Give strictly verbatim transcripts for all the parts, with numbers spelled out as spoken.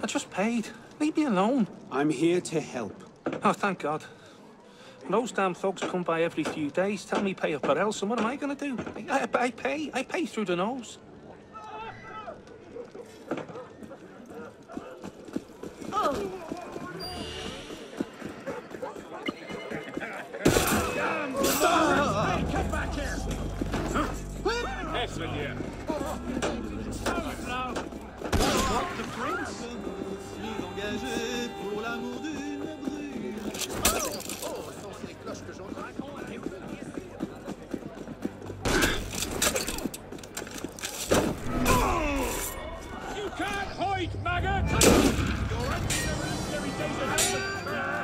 just paid. Leave me alone. I'm here to help. Oh, thank God. Those damn thugs come by every few days, tell me pay up or else, and what am I gonna do? I, I, I pay. I pay through the nose. Oh. Hey, come back here! Yes, with you. What the prince? Engagé pour l'amour d'une brûle. Oh, sont ces cloches que j'entends. You can't hide, maggot! You're empty the rest every day's ahead.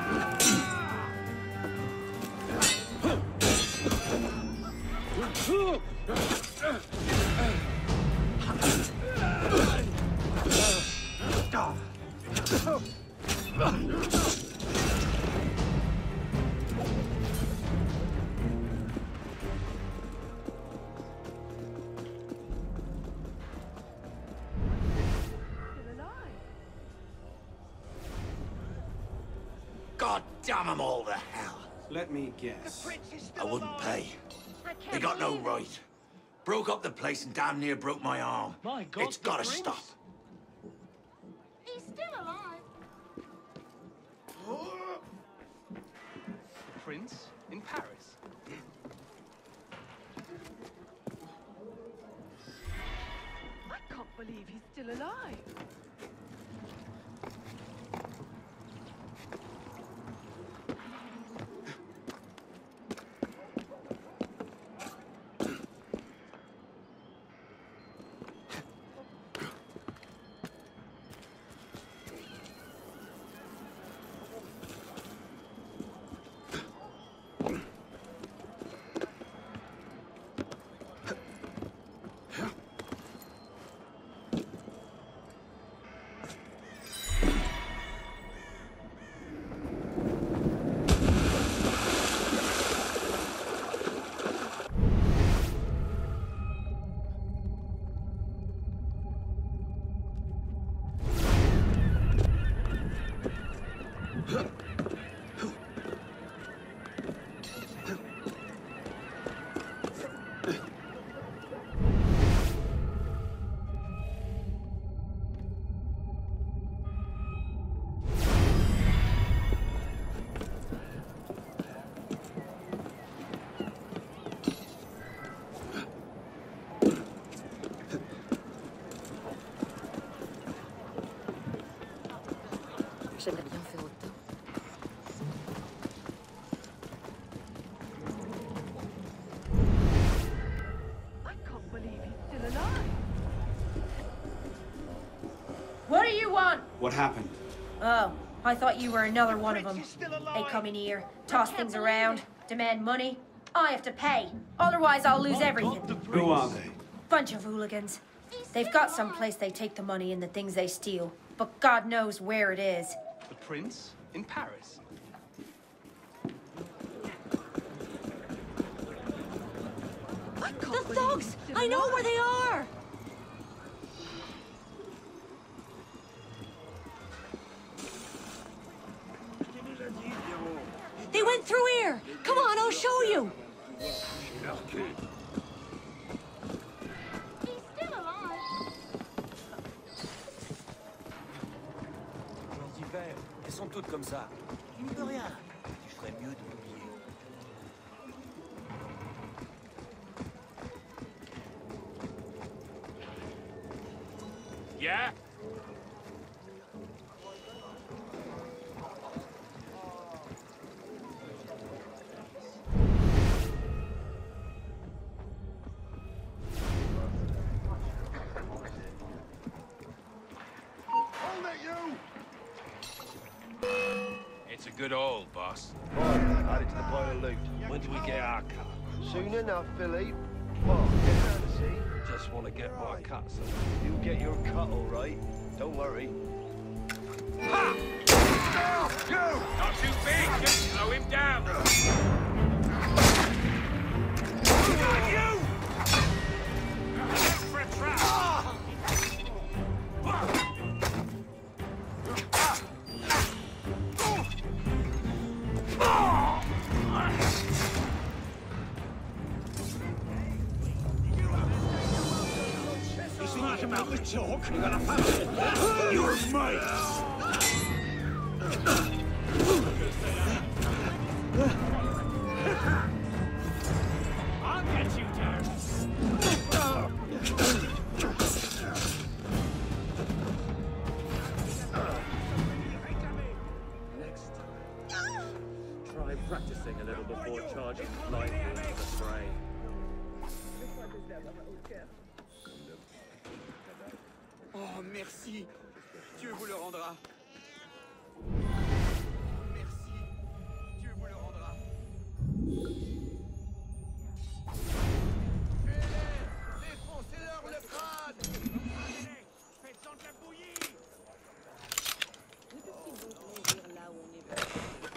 God damn them all to hell. Let me guess. I wouldn't pay. They got no right. Broke up the place and damn near broke my arm. My God, it's gotta prince. stop. He's still alive. Prince in Paris. I can't believe he's still alive. J'aimerais bien faire autant. I can't believe he's still alive. What do you want? What happened? Oh, I thought you were another one of them. They come in here, toss things around, demand money. I have to pay. Otherwise, I'll lose everything. Who are they? Bunch of hooligans. They've got some place they take the money and the things they steal, but God knows where it is. The prince in Paris. I can't The believe thugs! he's still I know alive. where they are! They went through here! Come on, I'll show you! He's still alive. Elles sont toutes comme ça. Il ne peut rien. Tu ferais mieux de l'oublier. Yeah? It's a good haul, boss. Right, add it to the pile of loot. When do we get our cut? Soon enough, Philly. Well, get down to see. Just want to get my cut, son. You'll get your cut, all right. Don't worry. Ha! You! Not too big, just slow him down. Got you! Look for a trap. him out. You're gonna find him. You're mine! I'll get you, Terry. Next time, try practicing a little before charging blindly into the fray. Oh, merci. Dieu vous le rendra. Merci. Dieu vous le rendra. Tuez-les! Défoncez-leur le crâne! Faites-en de la bouillie! Là où on est.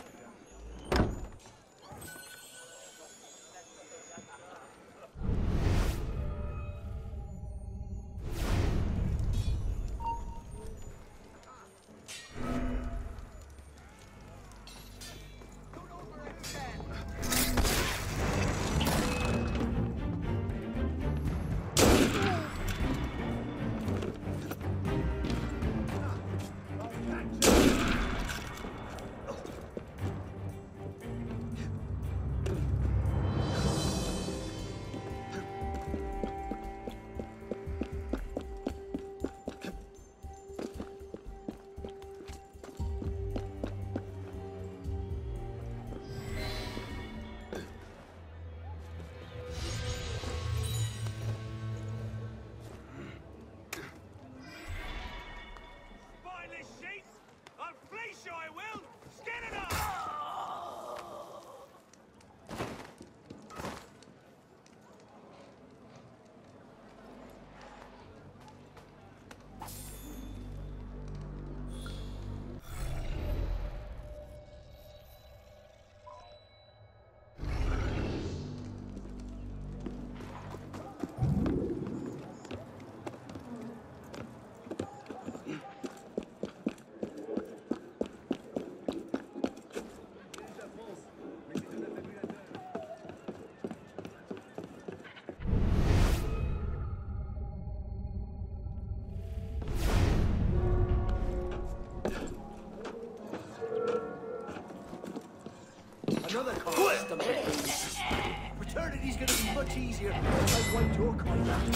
Another custom. Fraternity's gonna be much easier once I wipe your coin out.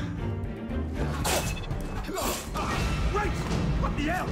Right! What the hell?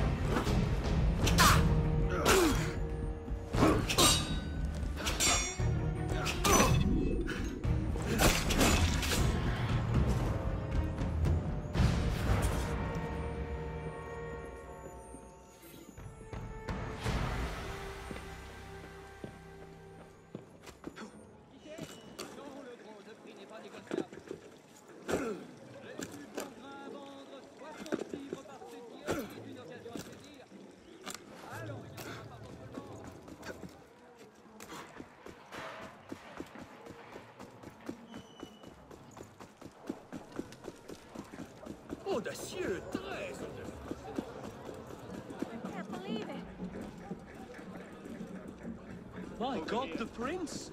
Audacieux, très audacieux. I can't believe it. My God, the prince!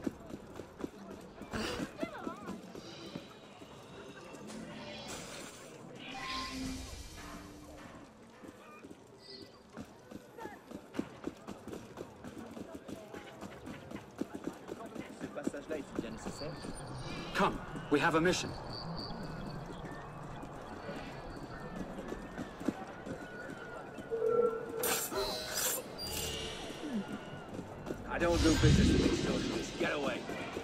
Ce passage-là est bien nécessaire. Come, we have a mission. I don't do business with these socialists. Get away.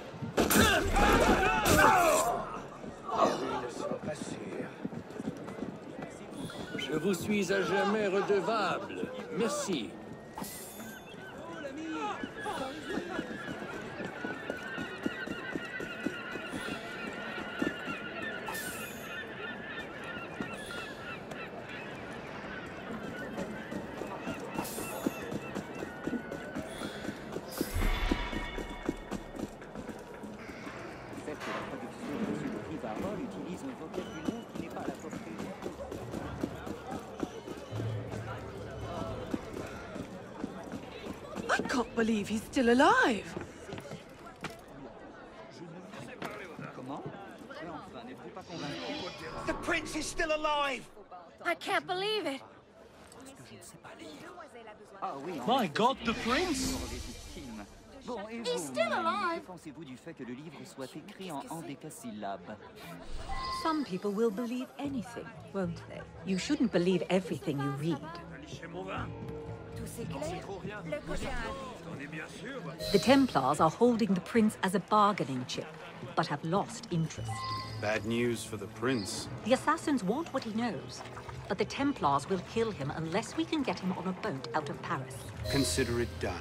Je vous suis à jamais redevable. Merci. I can't believe he's still alive. Comment? Et enfin, n'êtes-vous pas The prince is still alive! I can't believe it. My God, the prince! He's still alive. Pensez-vous du fait que le livre soit écrit en endécasyllabes? Some people will believe anything, won't they? You shouldn't believe everything you read. The Templars are holding the prince as a bargaining chip, but have lost interest. Bad news for the prince. The assassins want what he knows, but the Templars will kill him unless we can get him on a boat out of Paris. Consider it done.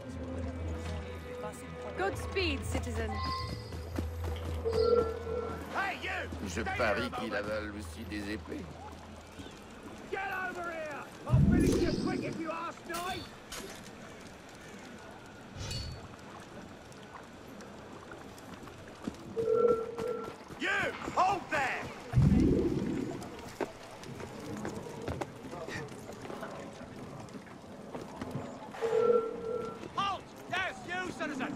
Godspeed, citizen. Hey, you! Je parie qu'il avale aussi des épées. Get over here! I'll finish you quick if you ask nice! You! Hold there! Halt! Yes, you, citizen!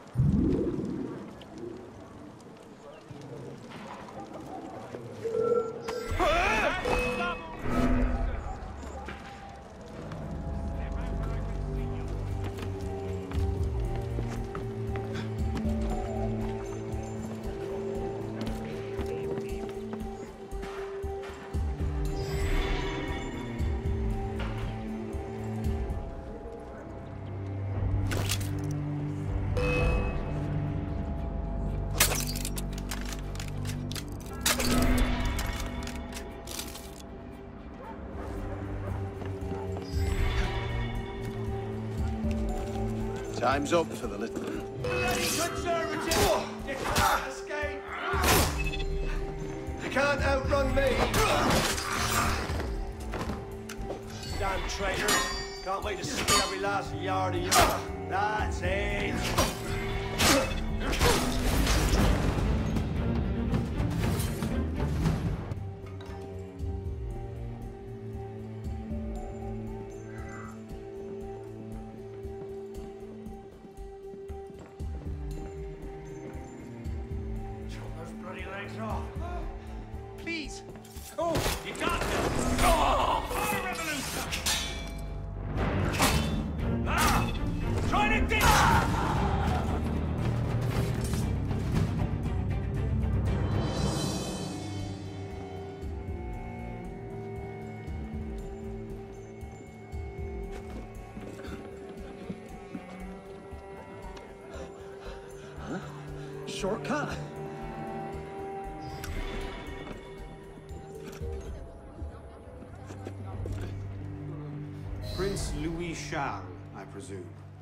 Time's up for the little... Bloody conservative! You can't escape! You can't outrun me! Damn traitors! Can't wait to see every last yard of you. That's it! Please! Oh, you got this! Oh! Fire revolution! Ah! Try to dig! Huh? Shortcut? Prince Louis Charles, I presume.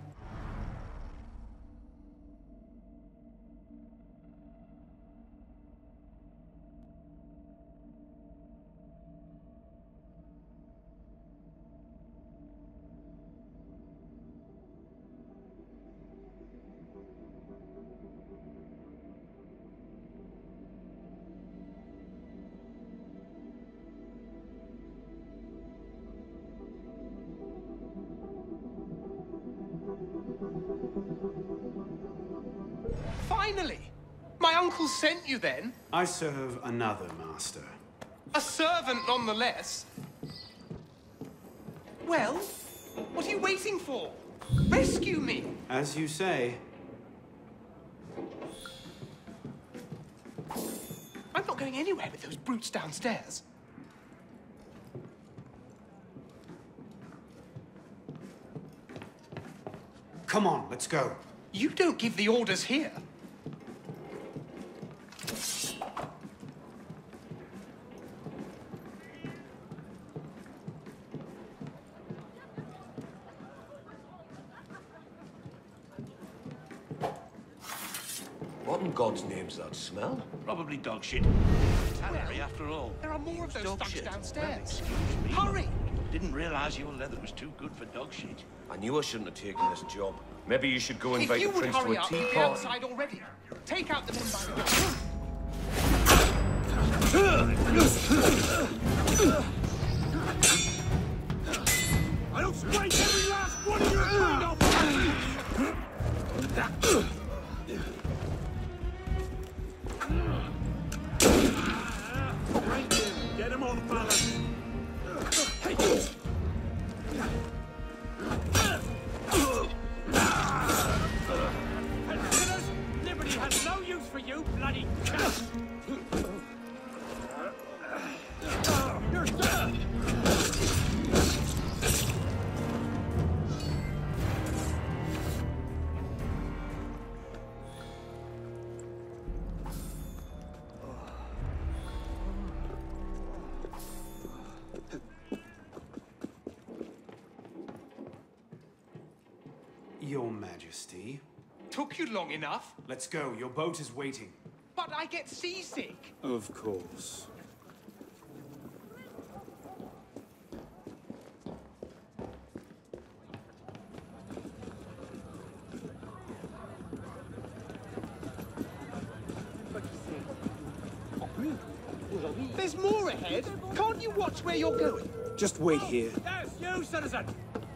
Finally! My uncle sent you then? I serve another master. A servant nonetheless. Well, what are you waiting for? Rescue me! As you say. I'm not going anywhere with those brutes downstairs. Come on, let's go. You don't give the orders here. What in God's name's that smell? Probably dog shit. Tannery, after all. There are more of those Dog thugs shit. downstairs. Well, excuse me. Hurry! Didn't realize your leather was too good for dog shit. I knew I shouldn't have taken this job. Maybe you should go invite If you the would prince to hurry a up, tea you'd be party. outside already. Take out the men by the door. I'll scrape every last one of your kind off! off balance. Liberty has no use for you, bloody cat! You're dead! Your Majesty. Took you long enough? Let's go. Your boat is waiting. But I get seasick. Of course. There's more ahead. Can't you watch where you're going? Just wait here. Yes, you, citizen!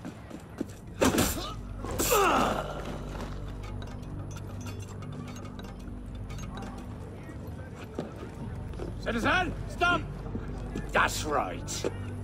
Citizen, stop! That's right.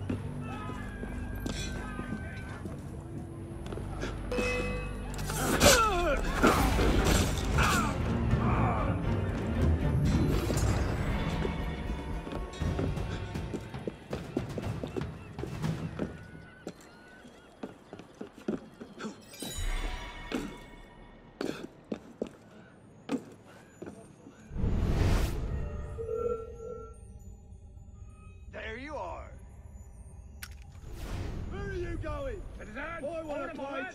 There you are. Where are you going? Citizen, Boy, what a fight.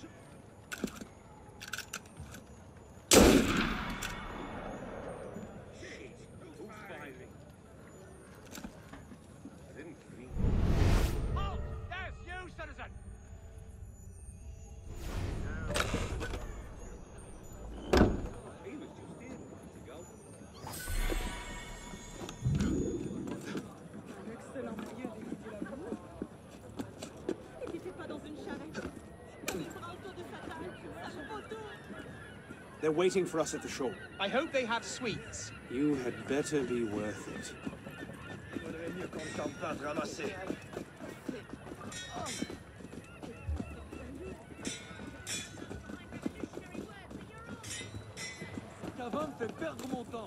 Halt! Yes, you, citizen! He was just in to go. Excellent vieux d'éviter la boue. Et t'étais pas dans une charrette? Il prend autour de sa table, sale poteau. They're waiting for us at the shore. I hope they have sweets. You had better be worth it. Faudrait mieux qu'on ne tente pas de ramasser. Cavin me fait perdre mon temps.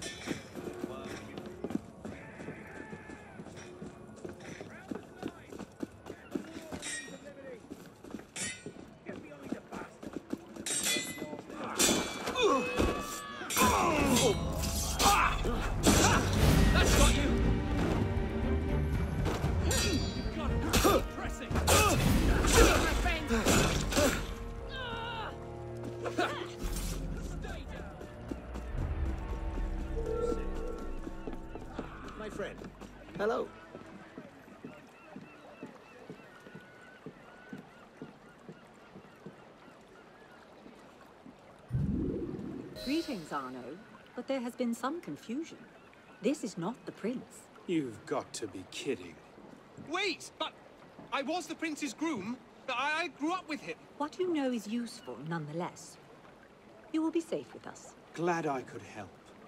That's got you! You've got it! Pressing! My friend. Hello. Greetings, Arno. But there has been some confusion. This is not the prince. You've got to be kidding. Wait, but I was the prince's groom. I, I grew up with him. What you know is useful, nonetheless. You will be safe with us. Glad I could help.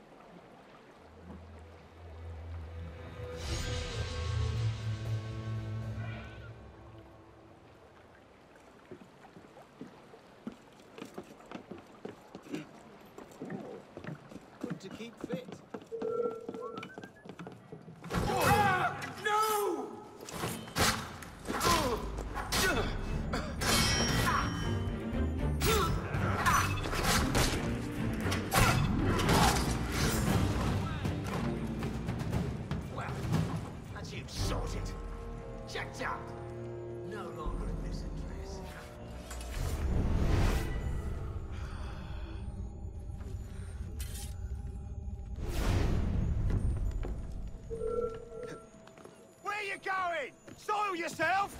Good to keep fit. Ah! No! Well, as you've sorted. Checked out. No longer in this address. Where you going? Soil yourself!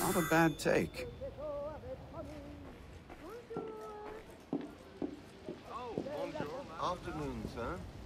Not a bad take. Afternoon, sir.